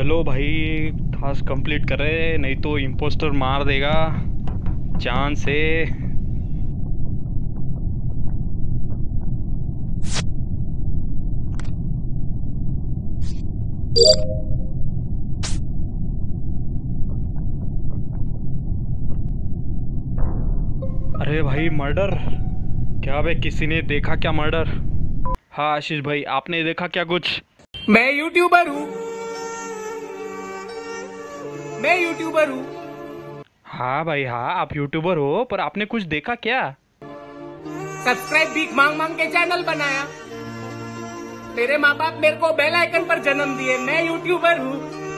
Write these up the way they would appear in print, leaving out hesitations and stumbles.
चलो भाई, task complete करे, नहीं तो इम्पोस्टर मार देगा जान से। अरे भाई मर्डर, क्या भाई किसी ने देखा क्या मर्डर? हाँ आशीष भाई, आपने देखा क्या कुछ? मैं यूट्यूबर हूँ, मैं यूट्यूबर हूँ। हाँ भाई हाँ, आप यूट्यूबर हो, पर आपने कुछ देखा क्या? सब्सक्राइब भीख मांग मांग के चैनल बनाया। मेरे माँ बाप मेरे को बेल आइकन पर जन्म दिए। मैं यूट्यूबर हूँ।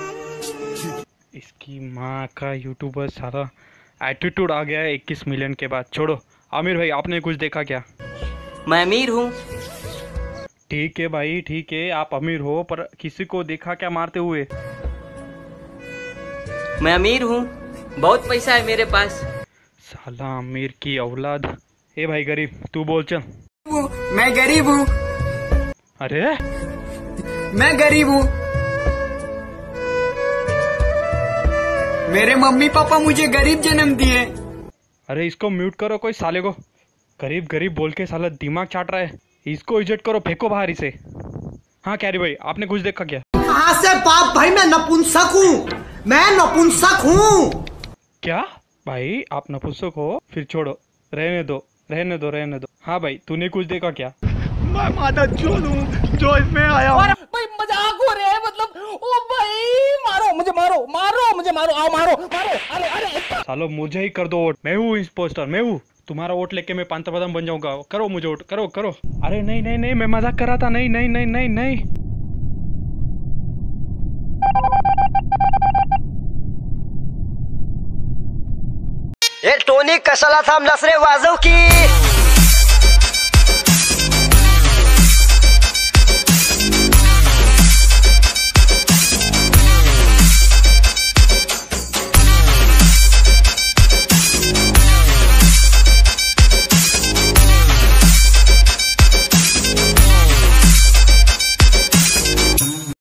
इसकी माँ का यूट्यूबर, सारा एटीट्यूड आ गया है 21 मिलियन के बाद। छोड़ो, आमिर भाई आपने कुछ देखा क्या? मैं अमीर हूँ। ठीक है भाई ठीक है, आप अमीर हो, पर किसी को देखा क्या मारते हुए? मैं अमीर हूँ, बहुत पैसा है मेरे पास। साला अमीर की औलाद। ए भाई गरीब, तू बोल चल। मैं गरीब हूँ, अरे मैं गरीब हूँ। मेरे मम्मी पापा मुझे गरीब जन्म दिए। अरे इसको म्यूट करो कोई साले को। गरीब गरीब बोल के साला दिमाग चाट रहा है। इसको इजेक्ट करो, फेंको बाहर इसे। हाँ कैरी भाई, आपने कुछ देखा क्या? कहाँ से बाप भाई, मैं नपुंसक हूँ, मैं नपुंसक हूँ। क्या भाई, आप नपुंसक हो? फिर छोड़ो, रहने दो रहने दो रहने दो। हाँ भाई, तूने कुछ देखा क्या? मैं माता चोद हूँ जो इसमें आया हूँ। भाई मजाक हो रहे हैं मतलब। ओ भाई मारो मुझे, मारो मारो मुझे, मारो आओ मारो मारो। अरे अरे सालो मुझे ही कर दो वोट, मैं हूँ इम्पोस्टर, मैं हूँ। तुम्हारा वोट लेके मैं पांता बादाम बन जाऊंगा। करो मुझे वोट, करो करो। अरे नहीं नहीं नहीं, मैं मजाक कर रहा था। नहीं नहीं नहीं नहीं नहीं। ये टोनी कशाला थांबलास रे वाजव की।